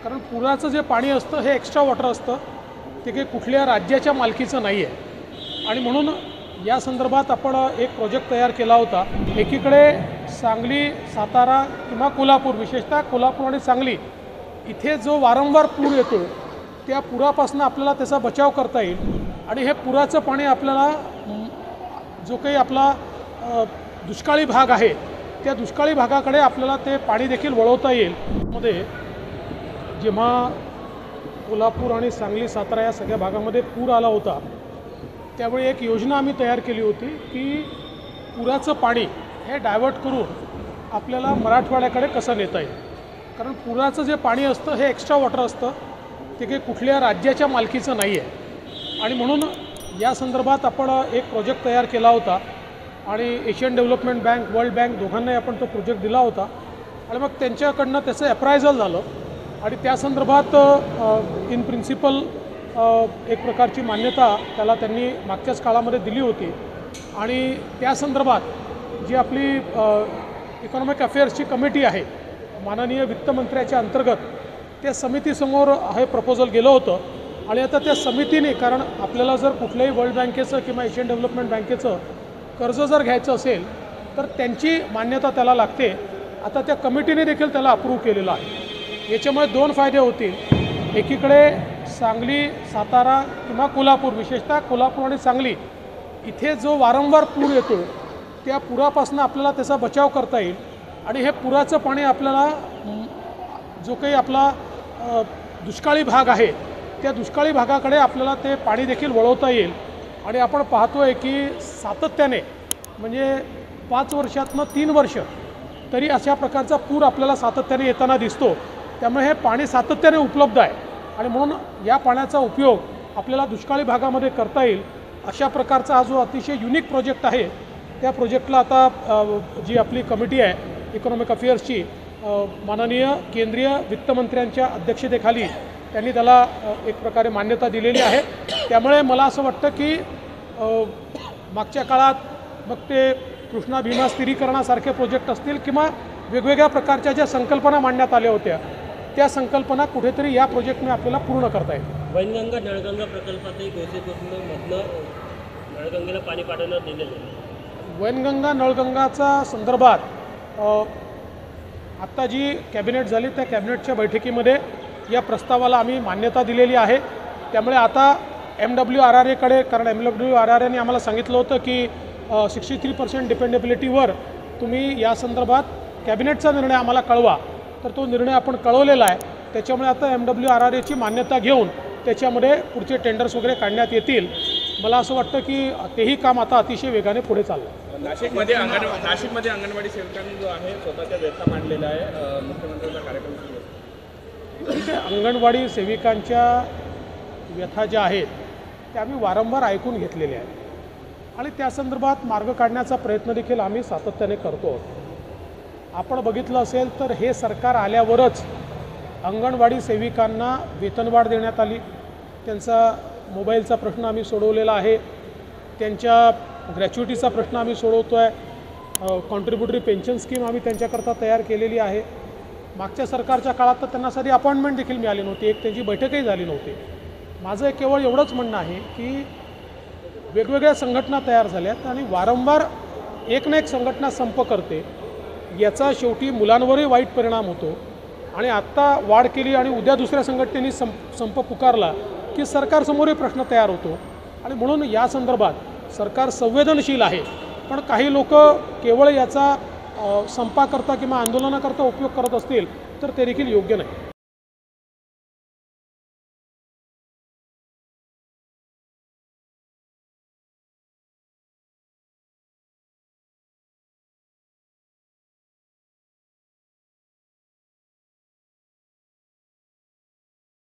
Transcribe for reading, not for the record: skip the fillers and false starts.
कारण पुराचं जे पाणी असतं हे एक्स्ट्रा वॉटर असतं, ते काही कुठल्या राज्याच्या मालकीचं नाही आहे आणि म्हणून या संदर्भात आपण एक प्रोजेक्ट तयार केला होता। एकीकडे सांगली, सातारा किंवा कोल्हापूर, विशेषतः कोल्हापूर आणि सांगली इथे जो वारंवार पूर येतो त्या पुरापासून आपल्याला त्याचा बचाव करता येईल आणि हे पुराचं पाणी आपल्याला जो काही आपला दुष्काळी भाग आहे त्या दुष्काळी भागाकडे आपल्याला ते पाणी देखील वळवता येईल। मध्ये जेव्हा कोल्हापूर आणि सांगली, सातारा या सगळ्या भागामध्ये पूर आला होता त्यावेळी एक योजना आम्ही तयार केली होती की पुराचं पाणी हे डायव्हर्ट करून आपल्याला मराठवाड्याकडे कसं नेता येईल। कारण पुराचं जे पाणी असतं हे एक्स्ट्रा वॉटर असतं, ते काही कुठल्या राज्याच्या मालकीचं नाही आहे आणि म्हणून या संदर्भात आपण एक प्रोजेक्ट तयार केला होता आणि Asian development bank, world bank दोघांनाही आपण तो प्रोजेक्ट दिला होता आणि मग त्यांच्याकडनं त्याचं अप्रायझल झालं आणि त्या संदर्भात इन प्रिन्सिपल एक प्रकारची मान्यता त्याला त्यांनी मागच्याच काळामध्ये दिली होती आणि त्या संदर्भात जी आपली इकॉनॉमिक अफेअर्सची कमिटी आहे माननीय वित्तमंत्र्याच्या अंतर्गत त्या समितीसमोर हे प्रपोजल गेलं होतं आणि आता त्या समितीने, कारण आपल्याला जर कुठल्याही वर्ल्ड बँकेचं किंवा एशियन डेव्हलपमेंट बँकेचं कर्ज जर घ्यायचं असेल तर त्यांची मान्यता त्याला लागते। आता त्या कमिटीने देखील त्याला अप्रूव्ह केलेलं आहे। याच्यामुळे दोन फायदे होतील। एकीकडे सांगली, सातारा किंवा कोल्हापूर, विशेषतः कोल्हापूर आणि सांगली इथे जो वारंवार पूर येतो त्या पुरापासून आपल्याला त्याचा बचाव करता येईल आणि हे पुराचं पाणी आपल्याला जो काही आपला दुष्काळी भाग आहे त्या दुष्काळी भागाकडे आपल्याला ते पाणी देखील वळवता येईल आणि आपण पाहतो आहे की सातत्याने म्हणजे 5 वर्षातनं 3 वर्ष तरी अशा प्रकारचा पूर आपल्याला सातत्याने येताना दिसतो। त्यामुळे हे पाणी सातत्याने उपलब्ध आहे आणि म्हणून या पाण्याचा उपयोग आपल्याला दुष्काळी भागामध्ये करता येईल अशा प्रकारचा हा जो अतिशय युनिक प्रोजेक्ट आहे त्या प्रोजेक्टला आता जी आपली कमिटी आहे इकॉनॉमिक अफेअर्सची माननीय केंद्रीय वित्तमंत्र्यांच्या अध्यक्षतेखाली त्यांनी त्याला एक प्रकारे मान्यता दिलेली आहे। त्यामुळे मला असं वाटतं की मागच्या काळात मग ते कृष्णा भीमा स्थिरीकरणासारखे प्रोजेक्ट असतील किंवा वेगवेगळ्या प्रकारच्या ज्या संकल्पना मांडण्यात आल्या होत्या त्या संकल्पना कुठेतरी या प्रोजेक्टने आपल्याला पूर्ण करता येईल। वैनगंगा नळगंगा प्रकल्पातही गोसेखुर्दमधनं नळगंगेला पाणी पाठवण्यात दिलेलं आहे। वैनगंगा नळगंगाचा संदर्भात आत्ता जी कॅबिनेट झाली त्या कॅबिनेटच्या बैठकीमध्ये या प्रस्तावाला आम्ही मान्यता दिलेली आहे। त्यामुळे आता MWRRAकडे, कारण MWRRAने आम्हाला सांगितलं होतं की 63% डिपेंडेबिलिटीवर तुम्ही या संदर्भात कॅबिनेटचा निर्णय आम्हाला कळवा, तर तो निर्णय आपण कळवलेला आहे। त्याच्यामुळे आता MWRRAची मान्यता घेऊन त्याच्यामध्ये पुढचे टेंडर्स वगैरे काढण्यात येतील। मला असं वाटतं की तेही काम आता अतिशय वेगाने पुढे चाललं। नाशिकमध्ये अंगणवाडी सेविकांनी जो आहे स्वतःच्या व्यथा मांडलेला आहे, मुख्यमंत्र्यांचा कार्यक्रम सुरू आहे। अंगणवाडी सेविकांच्या व्यथा ज्या आहेत त्या आम्ही वारंवार ऐकून घेतलेल्या आहेत आणि त्या संदर्भात मार्ग काढण्याचा प्रयत्न देखील आम्ही सातत्याने करतो। आपण बघितलं असेल तर हे सरकार आल्यावरच अंगणवाडी सेविकांना वेतनवाढ देण्यात आली, त्यांचा मोबाईलचा प्रश्न आम्ही सोडवलेला आहे, त्यांच्या ग्रॅच्युइटीचा प्रश्न आम्ही सोडवतो आहे, कॉन्ट्रीब्युटरी पेन्शन स्कीम आम्ही त्यांच्याकरता तयार केलेली आहे। मागच्या सरकारच्या काळात तर त्यांना साधी अपॉइंटमेंट देखील मिळाली नव्हती, एक त्यांची बैठकही झाली नव्हती। माझं केवळ एवढंच म्हणणं आहे की वेगवेगळ्या संघटना तयार झाल्यात आणि वारंवार एक ना एक संघटना संप करते, याचा शेवटी मुलांवरही वाईट परिणाम होतो आणि आत्ता वाढ केली आणि उद्या दुसऱ्या संघटनेने संप पुकारला की सरकारसमोरही प्रश्न तयार होतो आणि म्हणून या संदर्भात सरकार संवेदनशील आहे, पण काही लोक केवळ याचा संपाकरता किंवा आंदोलनाकरता उपयोग करत असतील तर ते देखील योग्य नाही।